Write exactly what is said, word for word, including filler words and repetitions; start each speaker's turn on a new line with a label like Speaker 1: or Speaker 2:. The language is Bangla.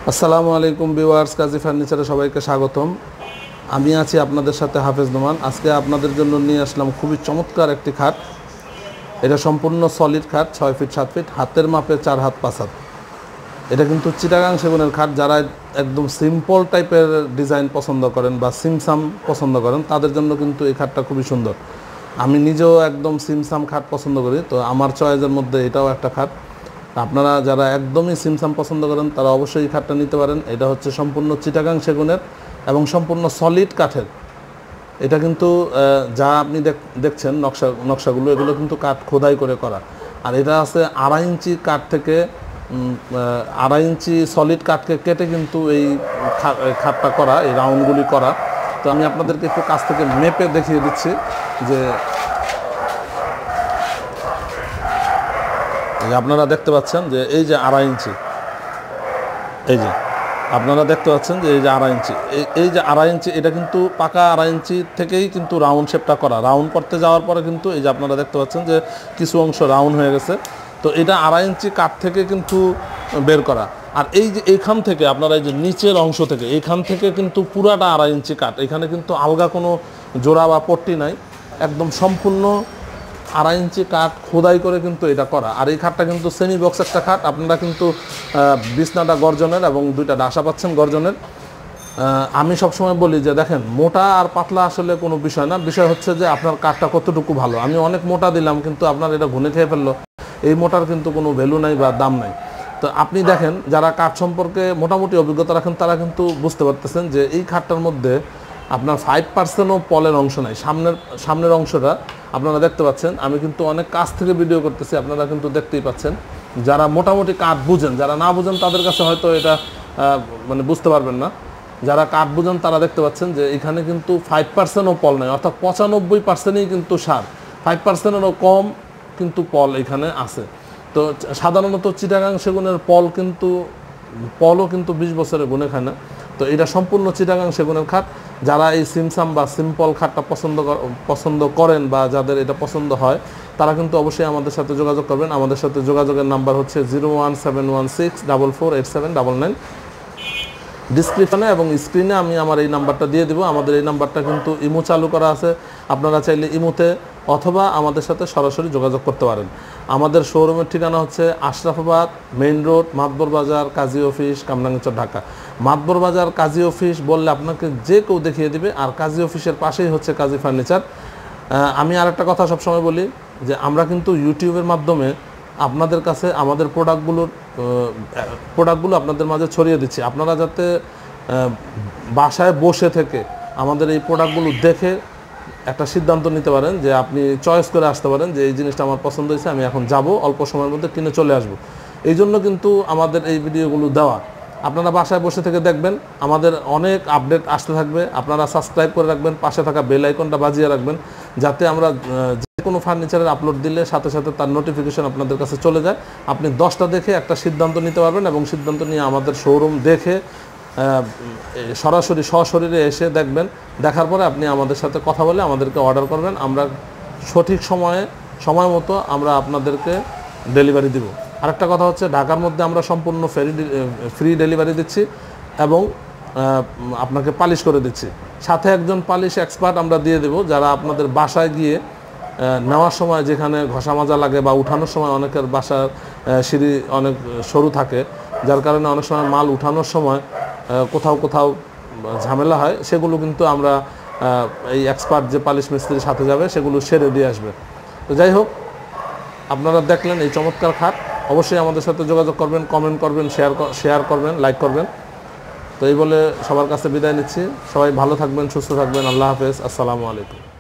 Speaker 1: আসসালামু আলাইকুম ভিউয়ার্স, কাজী ফার্নিচারে সবাইকে স্বাগতম। আমি আছি আপনাদের সাথে হাফেজ নোমান। আজকে আপনাদের জন্য নিয়ে আসলাম খুবই চমৎকার একটি খাট। এটা সম্পূর্ণ সলিড খাট, ছয় ফিট সাত ফিট, হাতের মাপে চার হাত পাঁচ হাত। এটা কিন্তু চিটাগাং সেগুনের খাট। যারা একদম সিম্পল টাইপের ডিজাইন পছন্দ করেন বা সিমসাম পছন্দ করেন তাদের জন্য কিন্তু এই খাটটা খুবই সুন্দর। আমি নিজেও একদম সিমসাম খাট পছন্দ করি, তো আমার চয়েসের মধ্যে এটাও একটা খাট। আপনারা যারা একদমই সিমসাম পছন্দ করেন তারা অবশ্যই এই খাটটা নিতে পারেন। এটা হচ্ছে সম্পূর্ণ চিটাগাং সেগুনের এবং সম্পূর্ণ সলিড কাঠের। এটা কিন্তু যা আপনি দেখছেন নকশা নকশাগুলো এগুলো কিন্তু কাঠ খোদাই করে করা। আর এটা আছে আড়াই ইঞ্চি কাঠ থেকে আড়াই ইঞ্চি সলিড কাঠকে কেটে কিন্তু এই খাটটা করা, এই রাউন্ডগুলি করা। তো আমি আপনাদেরকে একটু কাছ থেকে মেপে দেখিয়ে দিচ্ছি যে আপনারা দেখতে পাচ্ছেন যে এই যে আড়াই ইঞ্চি, এই যে আপনারা দেখতে পাচ্ছেন যে এই যে আড়াই ইঞ্চি, এই যে আড়াই ইঞ্চি এটা কিন্তু পাকা আড়াই ইঞ্চি থেকেই কিন্তু রাউন্ড শেপটা করা। রাউন্ড করতে যাওয়ার পরে কিন্তু এই যে আপনারা দেখতে পাচ্ছেন যে কিছু অংশ রাউন্ড হয়ে গেছে। তো এটা আড়াই ইঞ্চি কাঠ থেকে কিন্তু বের করা। আর এই যে এইখান থেকে আপনারা এই যে নিচের অংশ থেকে এইখান থেকে কিন্তু পুরাটা আড়াই ইঞ্চি কাঠ। এখানে কিন্তু আলগা কোনো জোড়া বা পট্টি নাই, একদম সম্পূর্ণ আড়াই ইঞ্চি কাঠ খোদাই করে কিন্তু এটা করা। আর এই খাটটা কিন্তু সেমি বক্স একটা খাট। আপনারা কিন্তু বিছনাটা গর্জনের এবং দুইটা ডাসা পাচ্ছেন গর্জনের। আমি সবসময় বলি যে দেখেন, মোটা আর পাতলা আসলে কোনো বিষয় না, বিষয় হচ্ছে যে আপনার কাঠটা কতটুকু ভালো। আমি অনেক মোটা দিলাম কিন্তু আপনার এটা ঘুনে খেয়ে ফেললো, এই মোটার কিন্তু কোনো ভ্যালু নাই বা দাম নাই। তো আপনি দেখেন, যারা কাঠ সম্পর্কে মোটামুটি অভিজ্ঞতা রাখেন তারা কিন্তু বুঝতে পারতেছেন যে এই খাটটার মধ্যে আপনার ফাইভ পার্সেন্টও পলের অংশ নাই। সামনের সামনের অংশটা আপনারা দেখতে পাচ্ছেন। আমি কিন্তু অনেক কাছ থেকে ভিডিও করতেছি, আপনারা কিন্তু দেখতেই পাচ্ছেন। যারা মোটামুটি কাঠ বুঝেন, যারা না বুঝেন তাদের কাছে হয়তো এটা মানে বুঝতে পারবেন না। যারা কাঠ বুঝেন তারা দেখতে পাচ্ছেন যে এখানে কিন্তু ফাইভ পার্সেন্টও পল নাই, অর্থাৎ পঁচানব্বই পার্সেন্টই কিন্তু সার। ফাইভ পার্সেন্টেরও কম কিন্তু পল এখানে আছে। তো সাধারণত চিটাগাং সেগুনের পল কিন্তু পলও কিন্তু বিশ বছরে গুনে খায় না। তো এটা সম্পূর্ণ চিটাগাং সেগুনের খাট। যারা এই সিমসাম বা সিম্পল খাটটা পছন্দ পছন্দ করেন বা যাদের এটা পছন্দ হয় তারা কিন্তু অবশ্যই আমাদের সাথে যোগাযোগ করবেন। আমাদের সাথে যোগাযোগের নাম্বার হচ্ছে zero one seven one six double four eight seven double nine. ডিসক্রিপশনে এবং স্ক্রিনে আমি আমার এই নাম্বারটা দিয়ে দেবো। আমাদের এই নাম্বারটা কিন্তু ইমো চালু করা আছে, আপনারা চাইলে ইমোতে অথবা আমাদের সাথে সরাসরি যোগাযোগ করতে পারেন। আমাদের শোরুমের ঠিকানা হচ্ছে আশরাফাবাদ মেইন রোড, মাতবর বাজার, কাজী অফিস, কামরাঙ্গীরচর, ঢাকা। মাতবর বাজার কাজী অফিস বললে আপনাকে যে কেউ দেখিয়ে দিবে। আর কাজী অফিসের পাশেই হচ্ছে কাজী ফার্নিচার। আমি আর একটা কথা সবসময় বলি যে আমরা কিন্তু ইউটিউবের মাধ্যমে আপনাদের কাছে আমাদের প্রোডাক্টগুলোর প্রোডাক্টগুলো আপনাদের মাঝে ছড়িয়ে দিচ্ছি। আপনারা যাতে বাসায় বসে থেকে আমাদের এই প্রোডাক্টগুলো দেখে একটা সিদ্ধান্ত নিতে পারেন, যে আপনি চয়েস করে আসতে পারেন যে এই জিনিসটা আমার পছন্দ হয়েছে, আমি এখন যাব অল্প সময়ের মধ্যে কিনে চলে আসব। এই জন্য কিন্তু আমাদের এই ভিডিওগুলো দেওয়া। আপনারা বাসায় বসে থেকে দেখবেন, আমাদের অনেক আপডেট আসতে থাকবে। আপনারা সাবস্ক্রাইব করে রাখবেন, পাশে থাকা বেল আইকনটা বাজিয়ে রাখবেন, যাতে আমরা যে কোনো ফার্নিচারের আপলোড দিলে সাথে সাথে তার নোটিফিকেশন আপনাদের কাছে চলে যায়। আপনি দশটা দেখে একটা সিদ্ধান্ত নিতে পারবেন এবং সিদ্ধান্ত নিয়ে আমাদের শোরুম দেখে সরাসরি সশরীরে এসে দেখবেন। দেখার পরে আপনি আমাদের সাথে কথা বলে আমাদেরকে অর্ডার করবেন। আমরা সঠিক সময়ে সময় মতো আমরা আপনাদেরকে ডেলিভারি দিব। আরেকটা কথা হচ্ছে, ঢাকার মধ্যে আমরা সম্পূর্ণ ফ্রি ফ্রি ডেলিভারি দিচ্ছি এবং আপনাকে পালিশ করে দিচ্ছি। সাথে একজন পালিশ এক্সপার্ট আমরা দিয়ে দেব, যারা আপনাদের বাসায় গিয়ে নেওয়ার সময় যেখানে ঘষা মাজা লাগে বা উঠানোর সময় অনেকের বাসার সিঁড়ি অনেক সরু থাকে, যার কারণে অনেক সময় মাল উঠানোর সময় কোথাও কোথাও ঝামেলা হয়, সেগুলো কিন্তু আমরা এই এক্সপার্ট যে পালিশ মিস্ত্রির সাথে যাবে সেগুলো সেরে দিয়ে আসবে। তো যাই হোক, আপনারা দেখলেন এই চমৎকার খাট। অবশ্যই আমাদের সাথে যোগাযোগ করবেন, কমেন্ট করবেন, শেয়ার শেয়ার করবেন, লাইক করবেন। তো এই বলে সবার কাছে বিদায় নিচ্ছি। সবাই ভালো থাকবেন, সুস্থ থাকবেন। আল্লাহ হাফেজ, আসসালামু আলাইকুম।